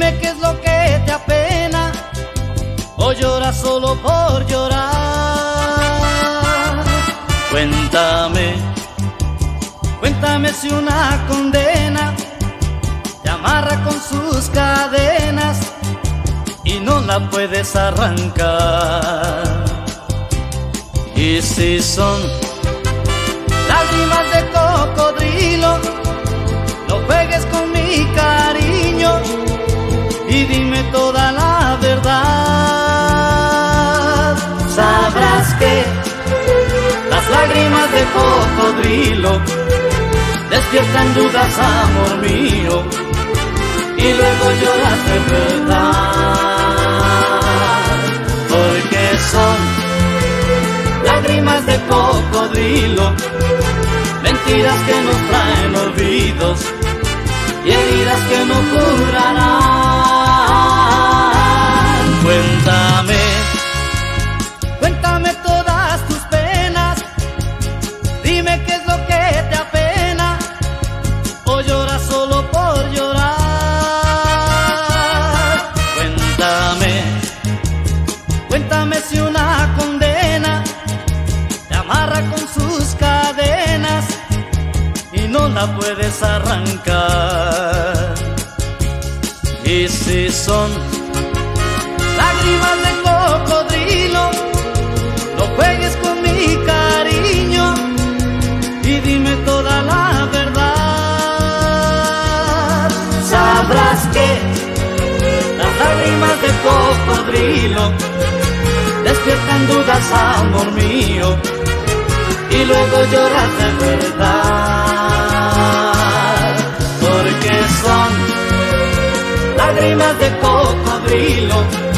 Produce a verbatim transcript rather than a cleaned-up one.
Dime qué es lo que te apena, o lloras solo por llorar. Cuéntame, cuéntame si una condena te amarra con sus cadenas y no la puedes arrancar. Y si son lágrimas de cocodrilo, no juegues con mi cariño y dime toda la verdad. Sabrás que las lágrimas de cocodrilo despiertan dudas, amor mío, y luego lloras de verdad. Porque son lágrimas de cocodrilo, mentiras que nos traen olvidos y heridas que no curarán. Cuéntame, cuéntame todas tus penas, dime qué es lo que te apena, o lloras solo por llorar. Cuéntame, cuéntame si una condena te amarra con sus cadenas y no la puedes arrancar. Y si son lágrimas de cocodrilo, no juegues con mi cariño y dime toda la verdad. Sabrás que las lágrimas de cocodrilo despiertan dudas, amor mío, y luego lloras de verdad. Porque son lágrimas de cocodrilo,